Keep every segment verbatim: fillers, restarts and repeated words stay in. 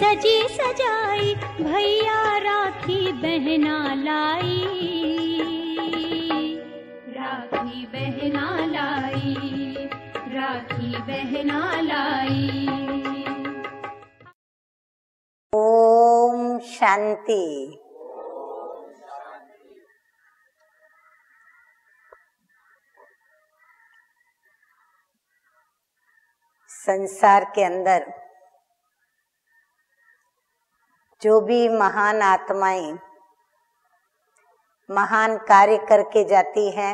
सजी सजाई भैया राखी बहना लाई, राखी बहना लाई, राखी बहना लाई। ओम शांति। संसार के अंदर जो भी महान आत्माएं महान कार्य करके जाती हैं,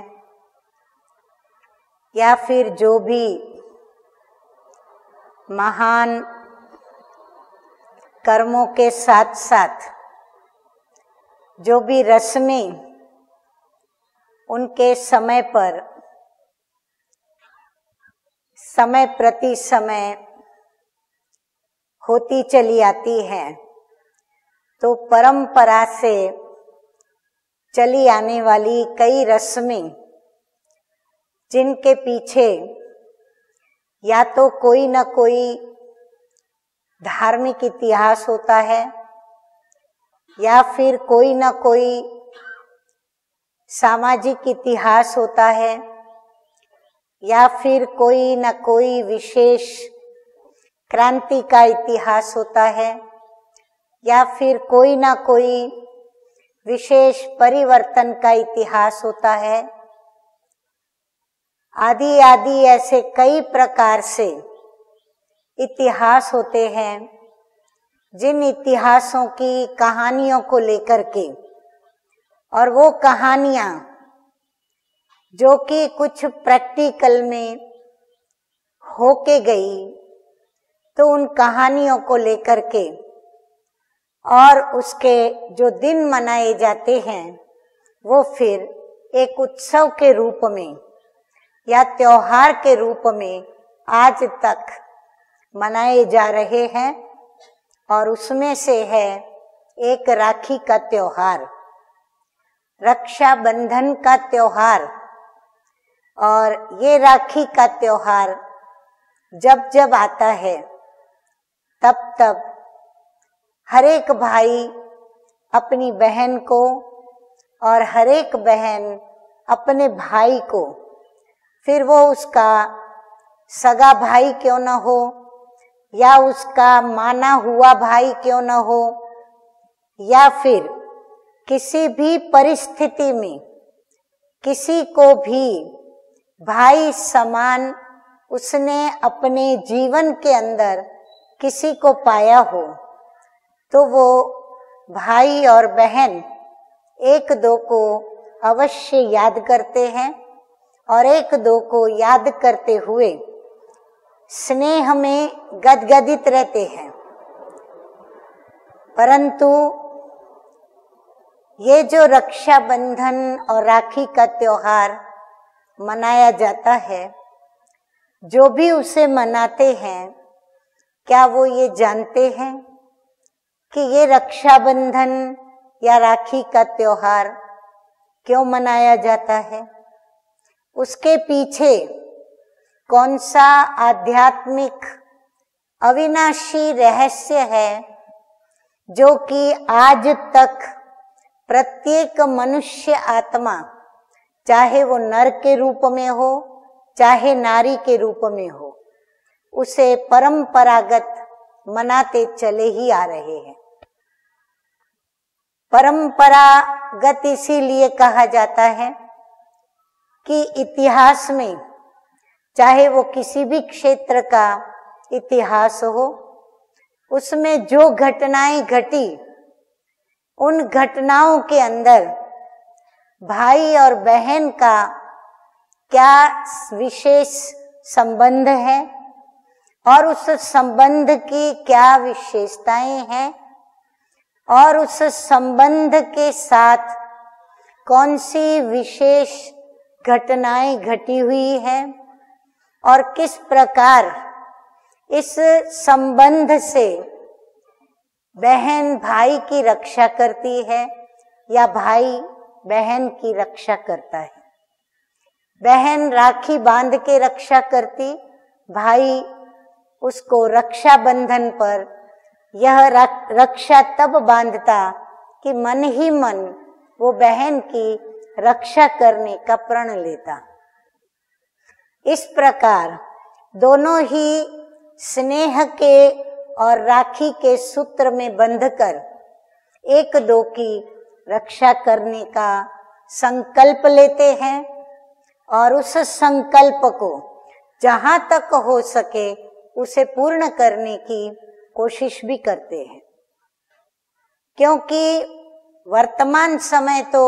या फिर जो भी महान कर्मों के साथ साथ जो भी रस्में उनके समय पर समय प्रति समय होती चली आती हैं, तो परंपरा से चली आने वाली कई रस्में जिनके पीछे या तो कोई न कोई धार्मिक इतिहास होता है, या फिर कोई न कोई सामाजिक इतिहास होता है, या फिर कोई न कोई विशेष क्रांति का इतिहास होता है, या फिर कोई ना कोई विशेष परिवर्तन का इतिहास होता है। आदि आदि ऐसे कई प्रकार से इतिहास होते हैं, जिन इतिहासों की कहानियों को लेकर के, और वो कहानियां जो कि कुछ प्रैक्टिकल में होके गई, तो उन कहानियों को लेकर के और उसके जो दिन मनाए जाते हैं, वो फिर एक उत्सव के रूप में या त्योहार के रूप में आज तक मनाए जा रहे हैं। और उसमें से है एक राखी का त्योहार, रक्षाबंधन का त्योहार। और ये राखी का त्योहार जब जब आता है, तब तब हर एक भाई अपनी बहन को और हर एक बहन अपने भाई को, फिर वो उसका सगा भाई क्यों न हो या उसका माना हुआ भाई क्यों न हो, या फिर किसी भी परिस्थिति में किसी को भी भाई समान उसने अपने जीवन के अंदर किसी को पाया हो, तो वो भाई और बहन एक दो को अवश्य याद करते हैं, और एक दो को याद करते हुए स्नेह में गदगदित रहते हैं। परंतु ये जो रक्षाबंधन और राखी का त्योहार मनाया जाता है, जो भी उसे मनाते हैं, क्या वो ये जानते हैं कि ये रक्षाबंधन या राखी का त्योहार क्यों मनाया जाता है? उसके पीछे कौन सा आध्यात्मिक अविनाशी रहस्य है, जो कि आज तक प्रत्येक मनुष्य आत्मा, चाहे वो नर के रूप में हो चाहे नारी के रूप में हो, उसे परंपरागत मनाते चले ही आ रहे हैं। परंपरागत इसीलिए कहा जाता है कि इतिहास में, चाहे वो किसी भी क्षेत्र का इतिहास हो, उसमें जो घटनाएं घटी, उन घटनाओं के अंदर भाई और बहन का क्या विशेष संबंध है और उस संबंध की क्या विशेषताएं हैं, और उस संबंध के साथ कौन सी विशेष घटनाएं घटी हुई है, और किस प्रकार इस संबंध से बहन भाई की रक्षा करती है या भाई बहन की रक्षा करता है। बहन राखी बांध के रक्षा करती, भाई उसको रक्षा बंधन पर यह रक्षा तब बांधता कि मन ही मन वो बहन की रक्षा करने का प्रण लेता। इस प्रकार दोनों ही स्नेह के और राखी के सूत्र में बंधकर एक दो की रक्षा करने का संकल्प लेते हैं और उस संकल्प को जहां तक हो सके उसे पूर्ण करने की कोशिश भी करते हैं। क्योंकि वर्तमान समय तो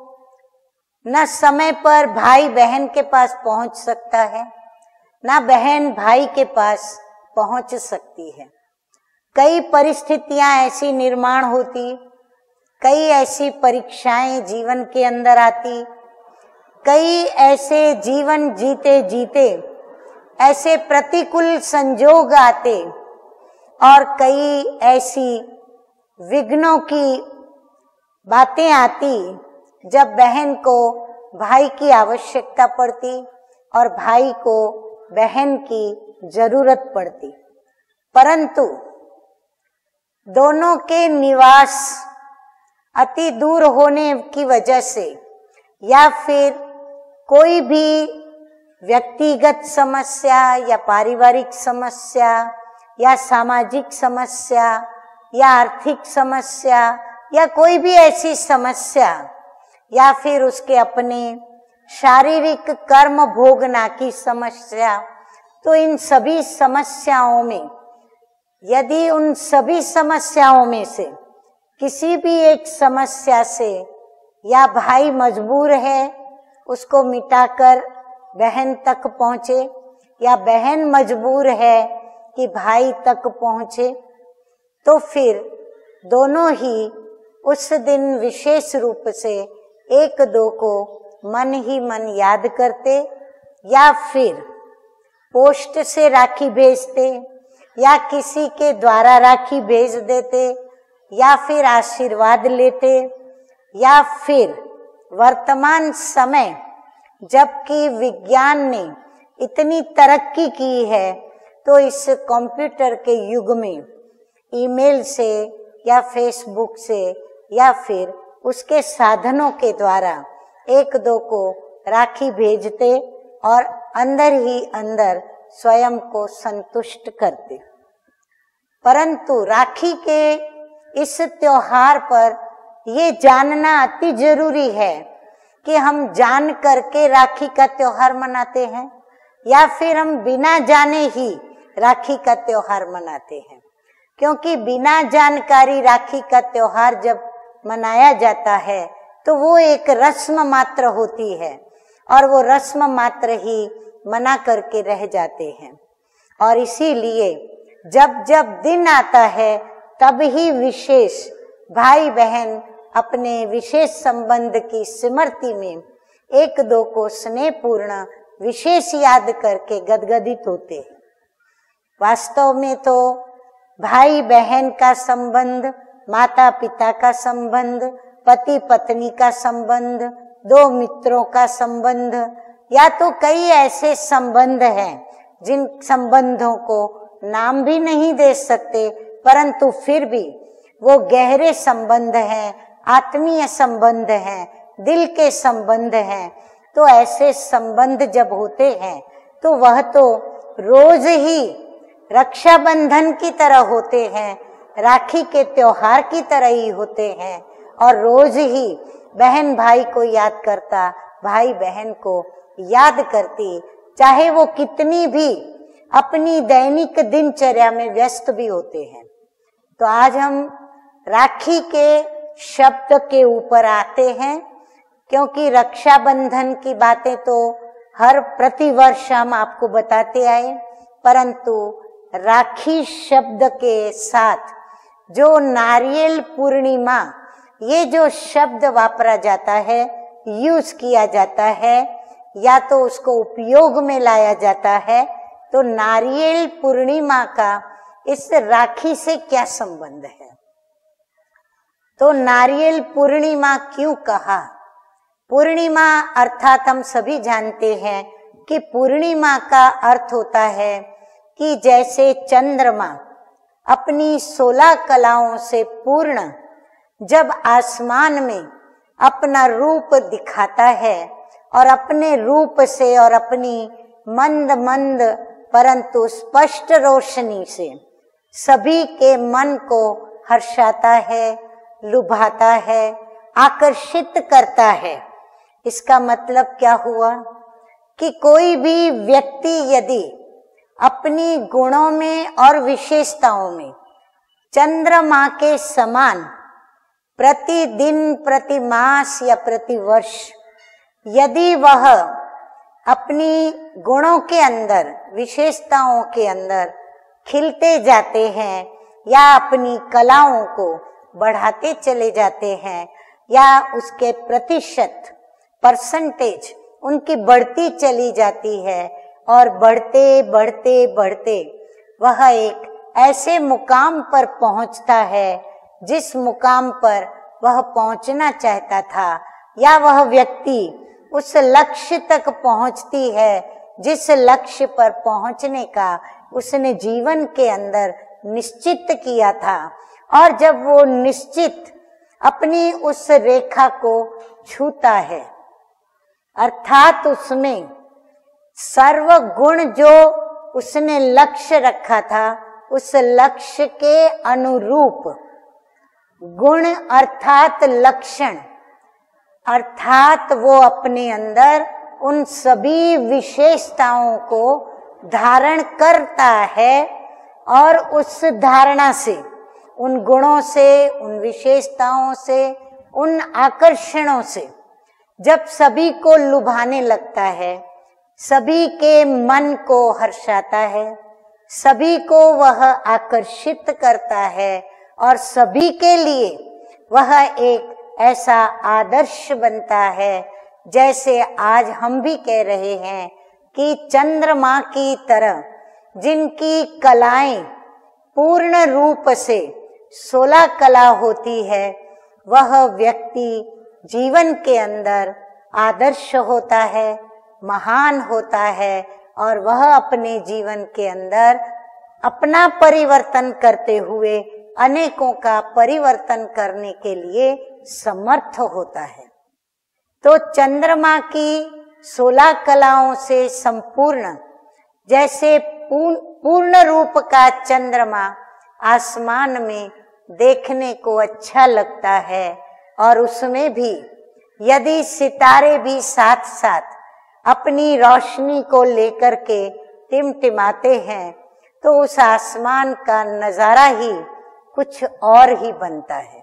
न समय पर भाई बहन के पास पहुंच सकता है, न बहन भाई के पास पहुंच सकती है। कई परिस्थितियां ऐसी निर्माण होती, कई ऐसी परीक्षाएं जीवन के अंदर आती, कई ऐसे जीवन जीते जीते ऐसे प्रतिकूल संजोग आते और कई ऐसी विघ्नों की बातें आती जब बहन को भाई की आवश्यकता पड़ती और भाई को बहन की जरूरत पड़ती। परंतु दोनों के निवास अति दूर होने की वजह से या फिर कोई भी व्यक्तिगत समस्या या पारिवारिक समस्या या सामाजिक समस्या या आर्थिक समस्या या कोई भी ऐसी समस्या या फिर उसके अपने शारीरिक कर्म भोगना की समस्या, तो इन सभी समस्याओं में यदि उन सभी समस्याओं में से किसी भी एक समस्या से या भाई मजबूर है उसको मिटाकर बहन तक पहुंचे या बहन मजबूर है कि भाई तक पहुंचे, तो फिर दोनों ही उस दिन विशेष रूप से एक दो को मन ही मन याद करते या फिर पोस्ट से राखी भेजते या किसी के द्वारा राखी भेज देते या फिर आशीर्वाद लेते या फिर वर्तमान समय जबकि विज्ञान ने इतनी तरक्की की है तो इस कंप्यूटर के युग में ईमेल से या फेसबुक से या फिर उसके साधनों के द्वारा एक दो को राखी भेजते और अंदर ही अंदर स्वयं को संतुष्ट करते। परंतु राखी के इस त्योहार पर ये जानना अति जरूरी है कि हम जान करके राखी का त्योहार मनाते हैं या फिर हम बिना जाने ही राखी का त्योहार मनाते हैं। क्योंकि बिना जानकारी राखी का त्योहार जब मनाया जाता है तो वो एक रस्म मात्र होती है और वो रस्म मात्र ही मना करके रह जाते हैं। और इसीलिए जब जब दिन आता है तब ही विशेष भाई बहन अपने विशेष संबंध की स्मृति में एक दो को स्नेहपूर्ण विशेष याद करके गदगदित होते हैं। वास्तव में तो भाई बहन का संबंध, माता पिता का संबंध, पति पत्नी का संबंध, दो मित्रों का संबंध या तो कई ऐसे संबंध हैं जिन संबंधों को नाम भी नहीं दे सकते, परंतु फिर भी वो गहरे संबंध हैं, आत्मीय संबंध हैं, दिल के संबंध हैं। तो ऐसे संबंध जब होते हैं तो वह तो रोज ही रक्षाबंधन की तरह होते हैं, राखी के त्योहार की तरह ही होते हैं और रोज ही बहन भाई को याद करता, भाई बहन को याद करती, चाहे वो कितनी भी अपनी दैनिक दिनचर्या में व्यस्त भी होते हैं। तो आज हम राखी के शब्द के ऊपर आते हैं, क्योंकि रक्षाबंधन की बातें तो हर प्रतिवर्ष हम आपको बताते आए, परंतु राखी शब्द के साथ जो नारियल पूर्णिमा ये जो शब्द वापरा जाता है, यूज किया जाता है या तो उसको उपयोग में लाया जाता है, तो नारियल पूर्णिमा का इस राखी से क्या संबंध है? तो नारियल पूर्णिमा क्यों कहा? पूर्णिमा अर्थात हम सभी जानते हैं कि पूर्णिमा का अर्थ होता है कि जैसे चंद्रमा अपनी सोलह कलाओं से पूर्ण जब आसमान में अपना रूप दिखाता है और अपने रूप से और अपनी मंद मंद परंतु स्पष्ट रोशनी से सभी के मन को हर्षाता है, लुभाता है, आकर्षित करता है। इसका मतलब क्या हुआ कि कोई भी व्यक्ति यदि अपनी गुणों में और विशेषताओं में चंद्रमा के समान प्रतिदिन, प्रति मास या प्रति वर्ष यदि वह अपनी गुणों के अंदर, विशेषताओं के अंदर खिलते जाते हैं या अपनी कलाओं को बढ़ाते चले जाते हैं या उसके प्रतिशत, परसेंटेज उनकी बढ़ती चली जाती है और बढ़ते बढ़ते बढ़ते वह एक ऐसे मुकाम पर पहुंचता है जिस मुकाम पर वह पहुंचना चाहता था, या वह व्यक्ति उस लक्ष्य तक पहुंचती है जिस लक्ष्य पर पहुंचने का उसने जीवन के अंदर निश्चित किया था। और जब वो निश्चित अपनी उस रेखा को छूता है, अर्थात उसमें सर्व गुण जो उसने लक्ष्य रखा था उस लक्ष्य के अनुरूप गुण अर्थात लक्षण, अर्थात वो अपने अंदर उन सभी विशेषताओं को धारण करता है और उस धारणा से, उन गुणों से, उन विशेषताओं से, उन आकर्षणों से जब सभी को लुभाने लगता है, सभी के मन को हर्षाता है, सभी को वह आकर्षित करता है और सभी के लिए वह एक ऐसा आदर्श बनता है, जैसे आज हम भी कह रहे हैं कि चंद्रमा की तरह जिनकी कलाएं पूर्ण रूप से सोलह कला होती है, वह व्यक्ति जीवन के अंदर आदर्श होता है, महान होता है और वह अपने जीवन के अंदर अपना परिवर्तन करते हुए अनेकों का परिवर्तन करने के लिए समर्थ होता है। तो चंद्रमा की सोलह कलाओं से संपूर्ण, जैसे पूर्ण रूप का चंद्रमा आसमान में देखने को अच्छा लगता है और उसमें भी यदि सितारे भी साथ साथ अपनी रोशनी को लेकर के टिमटिमाते हैं तो उस आसमान का नजारा ही कुछ और ही बनता है।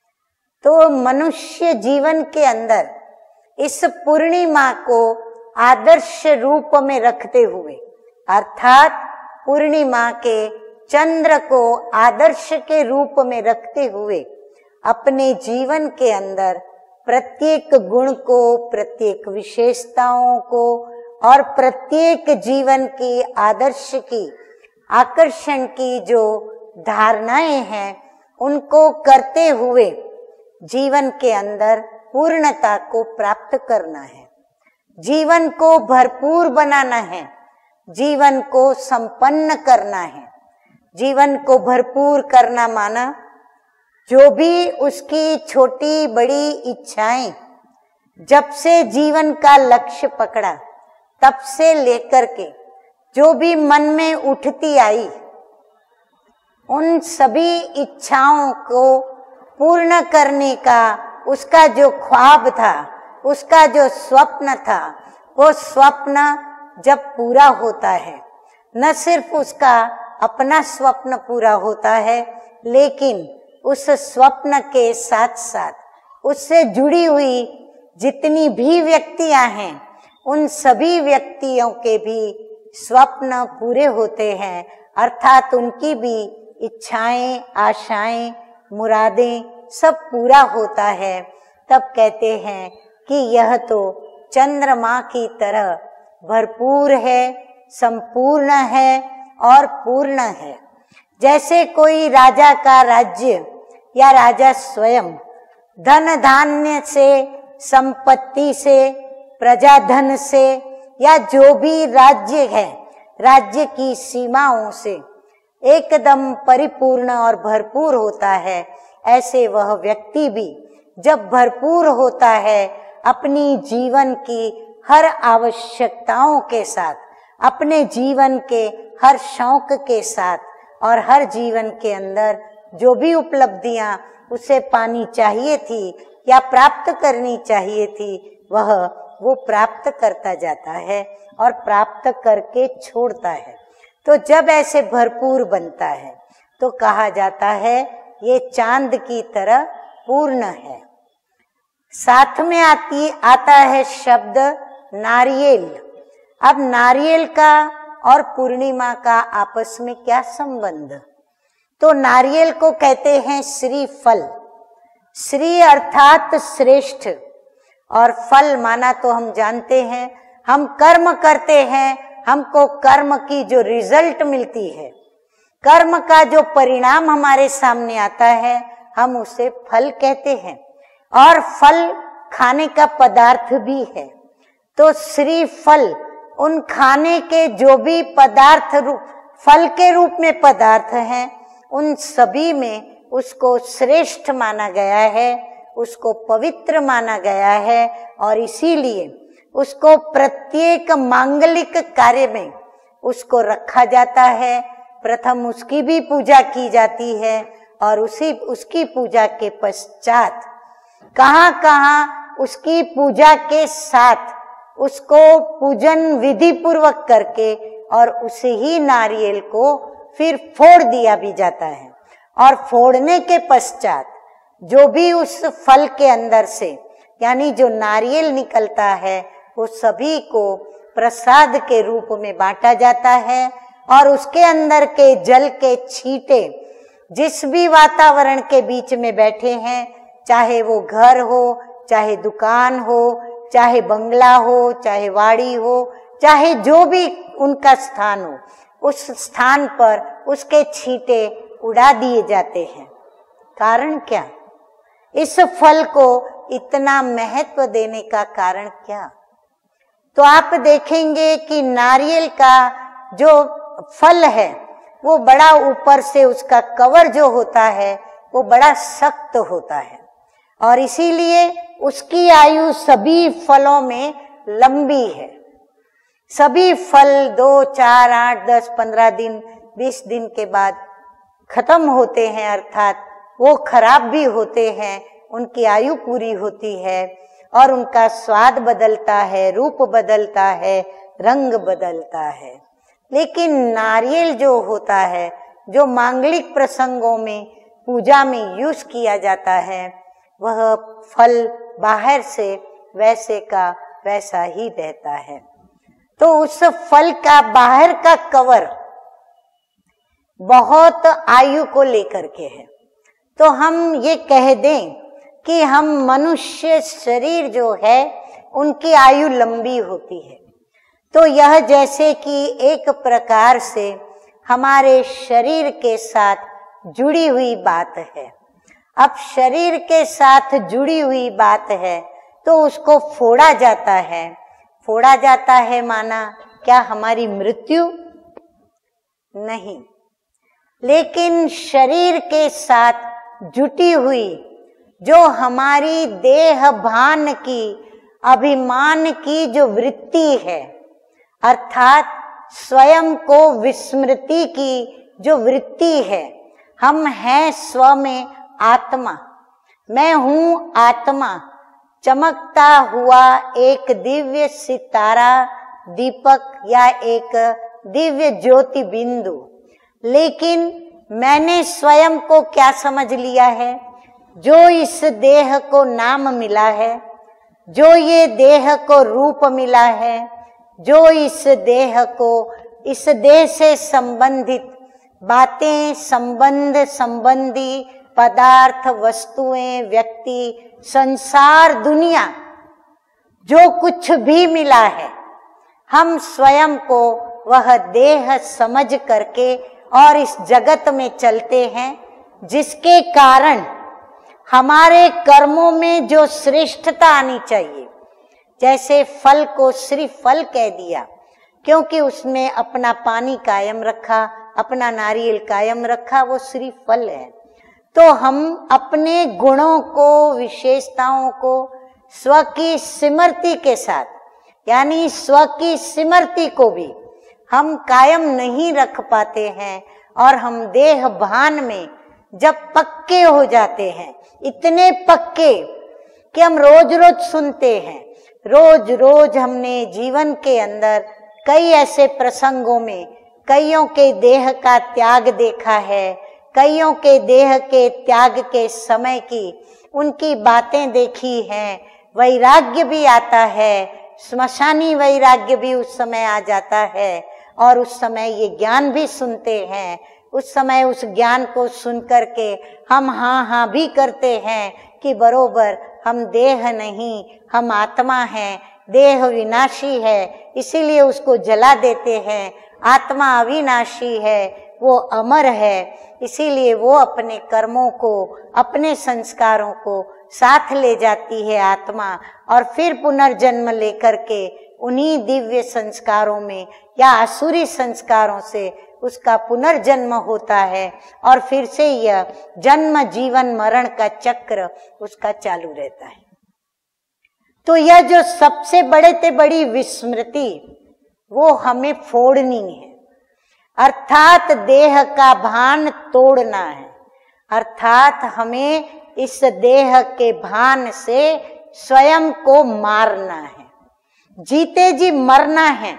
तो मनुष्य जीवन के अंदर इस पूर्णिमा को आदर्श रूप में रखते हुए, अर्थात पूर्णिमा के चंद्र को आदर्श के रूप में रखते हुए अपने जीवन के अंदर प्रत्येक गुण को, प्रत्येक विशेषताओं को और प्रत्येक जीवन की आदर्श की, आकर्षण की जो धारणाएं हैं उनको करते हुए जीवन के अंदर पूर्णता को प्राप्त करना है, जीवन को भरपूर बनाना है, जीवन को संपन्न करना है। जीवन को भरपूर करना माना जो भी उसकी छोटी बड़ी इच्छाएं जब से जीवन का लक्ष्य पकड़ा तब से लेकर के जो भी मन में उठती आई, उन सभी इच्छाओं को पूर्ण करने का उसका जो ख्वाब था, उसका जो स्वप्न था, वो स्वप्न जब पूरा होता है, न सिर्फ उसका अपना स्वप्न पूरा होता है, लेकिन उस स्वप्न के साथ साथ उससे जुड़ी हुई जितनी भी व्यक्तियां हैं उन सभी व्यक्तियों के भी स्वप्न पूरे होते हैं, अर्थात उनकी भी इच्छाएं, आशाएं, मुरादें सब पूरा होता है। तब कहते हैं कि यह तो चंद्रमा की तरह भरपूर है, संपूर्ण है और पूर्ण है। जैसे कोई राजा का राज्य या राजा स्वयं धन धान्य से, संपत्ति से, प्रजाधन से या जो भी राज्य है, राज्य की सीमाओं से एकदम परिपूर्ण और भरपूर होता है, ऐसे वह व्यक्ति भी जब भरपूर होता है अपनी जीवन की हर आवश्यकताओं के साथ, अपने जीवन के हर शौक के साथ और हर जीवन के अंदर जो भी उपलब्धियां उसे पानी चाहिए थी या प्राप्त करनी चाहिए थी, वह वो प्राप्त करता जाता है और प्राप्त करके छोड़ता है। तो जब ऐसे भरपूर बनता है तो कहा जाता है ये चांद की तरह पूर्ण है। साथ में आती आता है शब्द नारियल। अब नारियल का और पूर्णिमा का आपस में क्या संबंध? तो नारियल को कहते हैं श्री फल। श्री अर्थात श्रेष्ठ, और फल माना तो हम जानते हैं, हम कर्म करते हैं, हमको कर्म की जो रिजल्ट मिलती है, कर्म का जो परिणाम हमारे सामने आता है, हम उसे फल कहते हैं। और फल खाने का पदार्थ भी है। तो श्री फल उन खाने के जो भी पदार्थ रूप फल के रूप में पदार्थ हैं, उन सभी में उसको श्रेष्ठ माना गया है, उसको पवित्र माना गया है, और इसीलिए उसको प्रत्येक मांगलिक कार्य में उसको रखा जाता है। प्रथम उसकी भी पूजा की जाती है और उसी उसकी पूजा के पश्चात कहाँ कहाँ उसकी पूजा के साथ उसको पूजन विधि पूर्वक करके और उसे ही नारियल को फिर फोड़ दिया भी जाता है। और फोड़ने के पश्चात जो भी उस फल के अंदर से यानी जो नारियल निकलता है, वो सभी को प्रसाद के रूप में बांटा जाता है। और उसके अंदर के जल के छींटे जिस भी वातावरण के बीच में बैठे हैं, चाहे वो घर हो, चाहे दुकान हो, चाहे बंगला हो, चाहे वाड़ी हो, चाहे जो भी उनका स्थान हो, उस स्थान पर उसके छींटे उड़ा दिए जाते हैं। कारण क्या? इस फल को इतना महत्व देने का कारण क्या? तो आप देखेंगे कि नारियल का जो फल है वो बड़ा ऊपर से उसका कवर जो होता है वो बड़ा सख्त होता है, और इसीलिए उसकी आयु सभी फलों में लंबी है। सभी फल दो, चार, आठ, दस, पंद्रह दिन, बीस दिन के बाद खत्म होते हैं, अर्थात वो खराब भी होते हैं, उनकी आयु पूरी होती है और उनका स्वाद बदलता है, रूप बदलता है, रंग बदलता है। लेकिन नारियल जो होता है, जो मांगलिक प्रसंगों में पूजा में यूज किया जाता है, वह फल बाहर से वैसे का वैसा ही रहता है। तो उस फल का बाहर का कवर बहुत आयु को लेकर के है। तो हम ये कह दें कि हम मनुष्य शरीर जो है उनकी आयु लंबी होती है। तो यह जैसे कि एक प्रकार से हमारे शरीर के साथ जुड़ी हुई बात है। अब शरीर के साथ जुड़ी हुई बात है तो उसको फोड़ा जाता है। फोड़ा जाता है माना क्या हमारी मृत्यु? नहीं, लेकिन शरीर के साथ जुटी हुई जो हमारी देह भान की, अभिमान की जो वृत्ति है, अर्थात स्वयं को विस्मृति की जो वृत्ति है। हम हैं स्व में आत्मा, मैं हूं आत्मा, चमकता हुआ एक दिव्य सितारा, दीपक या एक दिव्य ज्योति बिंदु। लेकिन मैंने स्वयं को क्या समझ लिया है? जो इस देह को नाम मिला है, जो ये देह को रूप मिला है, जो इस देह को, इस देह से संबंधित बातें, संबंध संबंधी पदार्थ, वस्तुएं, व्यक्ति, संसार, दुनिया, जो कुछ भी मिला है, हम स्वयं को वह देह समझ करके और इस जगत में चलते हैं, जिसके कारण हमारे कर्मों में जो श्रेष्ठता आनी चाहिए, जैसे फल को श्री फल कह दिया क्योंकि उसमें अपना पानी कायम रखा, अपना नारियल कायम रखा, वो श्रीफल है। तो हम अपने गुणों को, विशेषताओं को स्व की स्मृति के साथ, यानी स्व की स्मृति को भी हम कायम नहीं रख पाते हैं, और हम देह भान में जब पक्के हो जाते हैं, इतने पक्के कि हम रोज रोज सुनते हैं, रोज रोज हमने जीवन के अंदर कई ऐसे प्रसंगों में कईयों के देह का त्याग देखा है, कईयों के देह के त्याग के समय की उनकी बातें देखी हैं। वैराग्य भी आता है, श्मशानी वैराग्य भी उस समय आ जाता है, और उस समय ये ज्ञान भी सुनते हैं। उस समय उस ज्ञान को सुन करके हम हाँ हाँ भी करते हैं कि बरोबर हम देह नहीं, हम आत्मा हैं, देह विनाशी है, इसीलिए उसको जला देते हैं। आत्मा अविनाशी है, वो अमर है, इसीलिए वो अपने कर्मों को, अपने संस्कारों को साथ ले जाती है आत्मा, और फिर पुनर्जन्म लेकर के उन्हीं दिव्य संस्कारों में या आसुरी संस्कारों से उसका पुनर्जन्म होता है, और फिर से यह जन्म जीवन मरण का चक्र उसका चालू रहता है। तो यह जो सबसे बड़े से बड़ी विस्मृति वो हमें फोड़नी है, अर्थात देह का भान तोड़ना है, अर्थात हमें इस देह के भान से स्वयं को मारना है। जीते जी मरना है,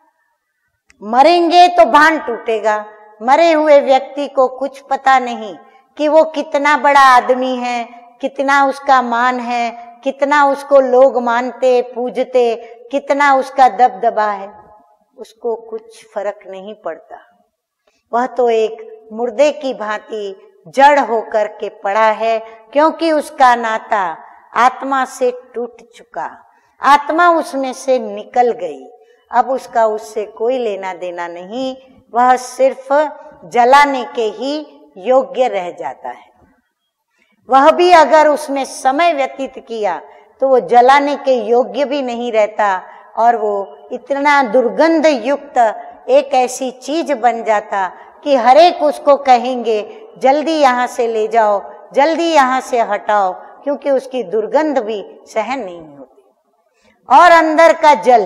मरेंगे तो भान टूटेगा। मरे हुए व्यक्ति को कुछ पता नहीं कि वो कितना बड़ा आदमी है, कितना उसका मान है, कितना उसको लोग मानते पूजते, कितना उसका दबदबा है, उसको कुछ फर्क नहीं पड़ता। वह तो एक मुर्दे की भांति जड़ होकर के पड़ा है, क्योंकि उसका नाता आत्मा से टूट चुका, आत्मा उसमें से निकल गई। अब उसका उससे कोई लेना देना नहीं, वह सिर्फ जलाने के ही योग्य रह जाता है। वह भी अगर उसमें समय व्यतीत किया तो वो जलाने के योग्य भी नहीं रहता, और वो इतना दुर्गंध युक्त एक ऐसी चीज बन जाता कि हरेक उसको कहेंगे जल्दी यहाँ से ले जाओ, जल्दी यहाँ से हटाओ, क्योंकि उसकी दुर्गंध भी सहन नहीं होती। और अंदर का जल,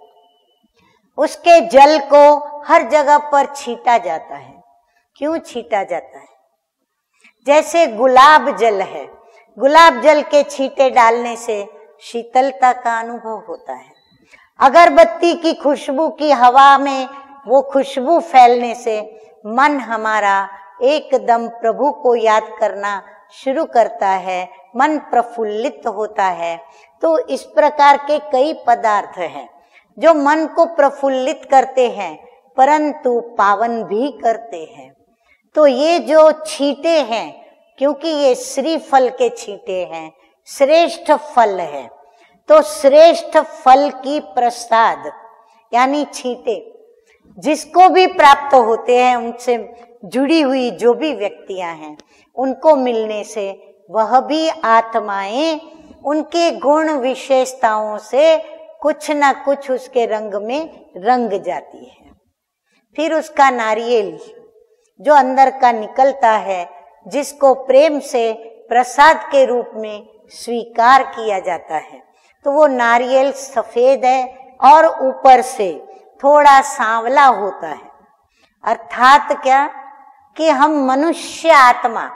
उसके जल को हर जगह पर छीटा जाता है। क्यों छीटा जाता है? जैसे गुलाब जल है, गुलाब जल के छींटे डालने से शीतलता का अनुभव होता है। अगरबत्ती की खुशबू की हवा में वो खुशबू फैलने से मन हमारा एकदम प्रभु को याद करना शुरू करता है, मन प्रफुल्लित होता है। तो इस प्रकार के कई पदार्थ हैं जो मन को प्रफुल्लित करते हैं, परंतु पावन भी करते हैं। तो ये जो छींटे हैं, क्योंकि ये श्रीफल के छींटे हैं, श्रेष्ठ फल है, तो श्रेष्ठ फल की प्रसाद यानी छींटे जिसको भी प्राप्त होते हैं, उनसे जुड़ी हुई जो भी व्यक्तियां हैं, उनको मिलने से वह भी आत्माएं उनके गुण विशेषताओं से कुछ ना कुछ उसके रंग में रंग जाती है। फिर उसका नारियल जो अंदर का निकलता है, जिसको प्रेम से प्रसाद के रूप में स्वीकार किया जाता है, तो वो नारियल सफेद है और ऊपर से थोड़ा सांवला होता है। अर्थात क्या कि हम मनुष्य आत्मा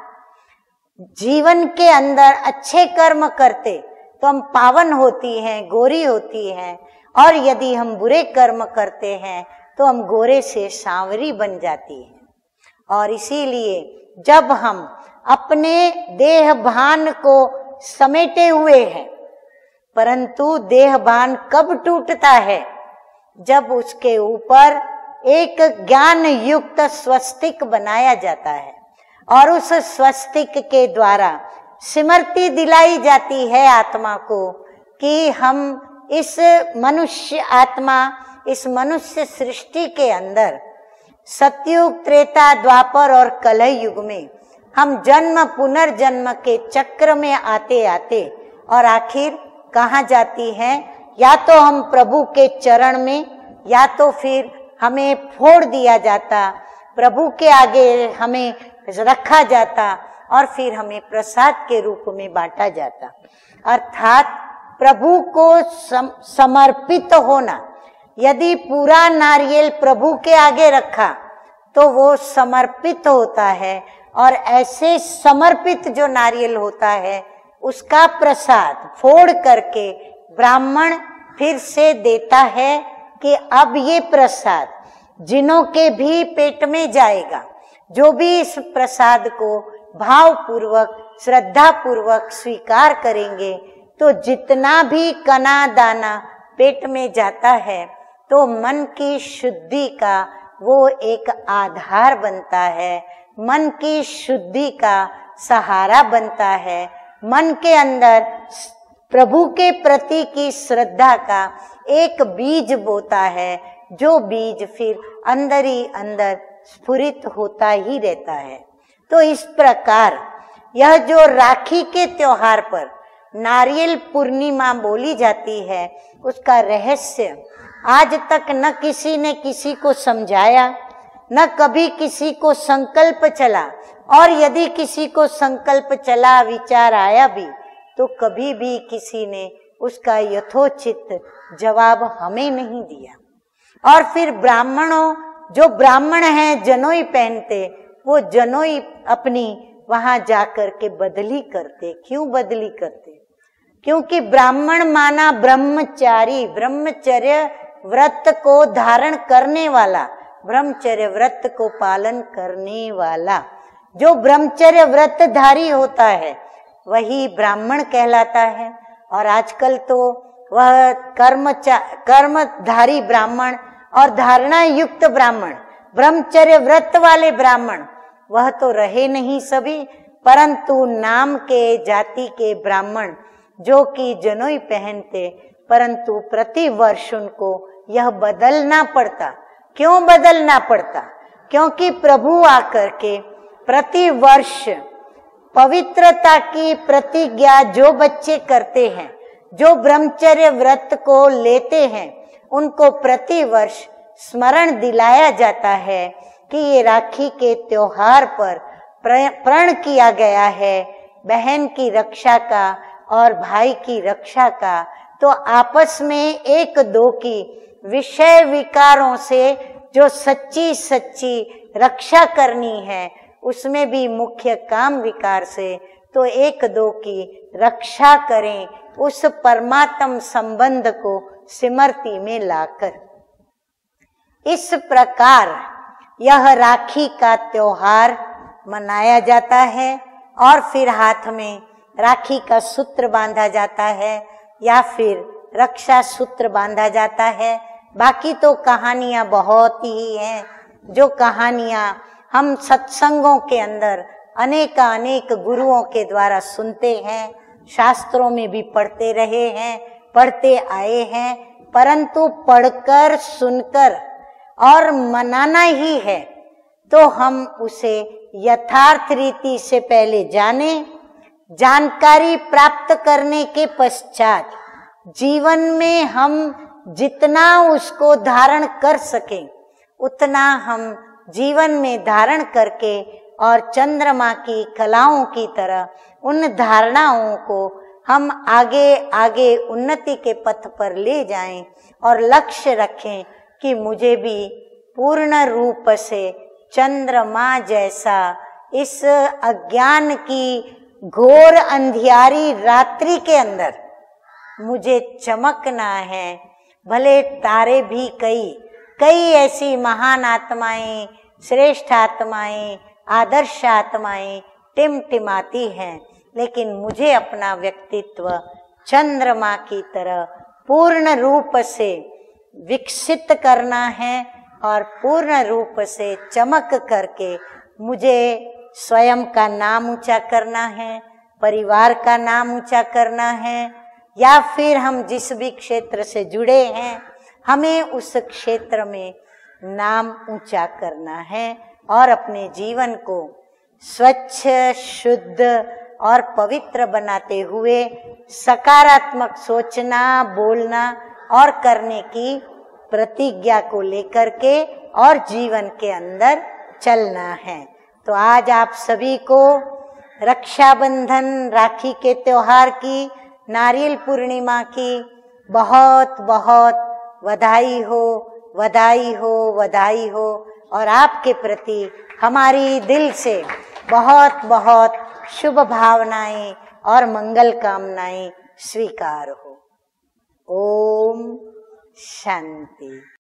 जीवन के अंदर अच्छे कर्म करते तो हम पावन होती हैं, गोरी होती हैं, और यदि हम बुरे कर्म करते हैं तो हम गोरे से सांवरी बन जाती हैं। और इसीलिए जब हम अपने देह भान को समेटे हुए हैं, परंतु देह भान कब टूटता है? जब उसके ऊपर एक ज्ञान युक्त स्वस्तिक बनाया जाता है, और उस स्वस्तिक के द्वारा स्मृति दिलाई जाती है आत्मा को कि हम इस मनुष्य आत्मा, इस मनुष्य सृष्टि के अंदर सतयुग, त्रेता, द्वापर और कलह युग में हम जन्म पुनर्जन्म के चक्र में आते आते और आखिर कहाँ जाती हैं? या तो हम प्रभु के चरण में, या तो फिर हमें फोड़ दिया जाता प्रभु के आगे हमें रखा जाता और फिर हमें प्रसाद के रूप में बांटा जाता। अर्थात प्रभु को सम, समर्पित होना। यदि पूरा नारियल प्रभु के आगे रखा तो वो समर्पित होता है, और ऐसे समर्पित जो नारियल होता है उसका प्रसाद फोड़ करके ब्राह्मण फिर से देता है कि अब ये प्रसाद जिनों के भी पेट में जाएगा, जो भी इस प्रसाद को भाव पूर्वक श्रद्धा पूर्वक स्वीकार करेंगे, तो जितना भी कना दाना पेट में जाता है तो मन की शुद्धि का वो एक आधार बनता है, मन की शुद्धि का सहारा बनता है, मन के अंदर प्रभु के प्रति की श्रद्धा का एक बीज बोता है, जो बीज फिर अंदर ही अंदर स्फुरित होता ही रहता है। तो इस प्रकार यह जो राखी के त्योहार पर नारियल पूर्णिमा बोली जाती है, उसका रहस्य आज तक न किसी ने किसी को समझाया, न कभी किसी को संकल्प चला, और यदि किसी को संकल्प चला, विचार आया भी, तो कभी भी किसी ने उसका यथोचित जवाब हमें नहीं दिया। और फिर ब्राह्मणों, जो ब्राह्मण हैं जनोई पहनते, वो जनोई अपनी वहां जाकर के बदली करते। क्यों बदली करते? क्योंकि ब्राह्मण माना ब्रह्मचारी, ब्रह्मचर्य व्रत को धारण करने वाला, ब्रह्मचर्य व्रत को पालन करने वाला। जो ब्रह्मचर्य व्रतधारी होता है वही ब्राह्मण कहलाता है। और आजकल तो वह कर्म कर्मधारी ब्राह्मण और धारणा युक्त ब्राह्मण, ब्रह्मचर्य व्रत वाले ब्राह्मण, वह तो रहे नहीं सभी, परंतु नाम के जाति के ब्राह्मण जो कि जनोई पहनते, परंतु प्रति वर्ष उनको यह बदलना पड़ता। क्यों बदलना पड़ता? क्योंकि प्रभु आकर के प्रति वर्ष पवित्रता की प्रतिज्ञा जो बच्चे करते हैं, जो ब्रह्मचर्य व्रत को लेते हैं, उनको प्रति वर्ष स्मरण दिलाया जाता है कि ये राखी के त्योहार पर प्रण किया गया है बहन की रक्षा का और भाई की रक्षा का। तो आपस में एक दो की विषय विकारों से जो सच्ची सच्ची रक्षा करनी है, उसमें भी मुख्य काम विकार से तो एक दो की रक्षा करें, उस परमात्म संबंध को स्मृति में लाकर। इस प्रकार यह राखी का त्योहार मनाया जाता है, और फिर हाथ में राखी का सूत्र बांधा जाता है या फिर रक्षा सूत्र बांधा जाता है। बाकी तो कहानियां बहुत ही हैं, जो कहानियां हम सत्संगों के अंदर अनेका अनेक गुरुओं के द्वारा सुनते हैं, शास्त्रों में भी पढ़ते रहे हैं, पढ़ते आए हैं, परंतु पढ़कर सुनकर और मनाना ही है तो हम उसे यथार्थ रीति से पहले जाने, जानकारी प्राप्त करने के पश्चात जीवन में हम जितना उसको धारण कर सकें उतना हम जीवन में धारण करके और चंद्रमा की कलाओं की तरह उन धारणाओं को हम आगे आगे उन्नति के पथ पर ले जाएं और लक्ष्य रखें कि मुझे भी पूर्ण रूप से चंद्रमा जैसा इस अज्ञान की घोर अंधियारी रात्रि के अंदर मुझे चमकना है। भले तारे भी कई कई ऐसी महान आत्माएं, श्रेष्ठ आत्माएं, आदर्श आत्माएं टिमटिमाती हैं, लेकिन मुझे अपना व्यक्तित्व चंद्रमा की तरह पूर्ण रूप से विकसित करना है और पूर्ण रूप से चमक करके मुझे स्वयं का नाम ऊंचा करना है, परिवार का नाम ऊंचा करना है, या फिर हम जिस भी क्षेत्र से जुड़े हैं हमें उस क्षेत्र में नाम ऊंचा करना है और अपने जीवन को स्वच्छ, शुद्ध और पवित्र बनाते हुए सकारात्मक सोचना, बोलना और करने की प्रतिज्ञा को लेकर के और जीवन के अंदर चलना है। तो आज आप सभी को रक्षाबंधन, राखी के त्योहार की, नारियल पूर्णिमा की बहुत बहुत बधाई हो, बधाई हो, बधाई हो। और आपके प्रति हमारी दिल से बहुत बहुत शुभ भावनाएं और मंगल कामनाएं स्वीकार हो। ओम शांति।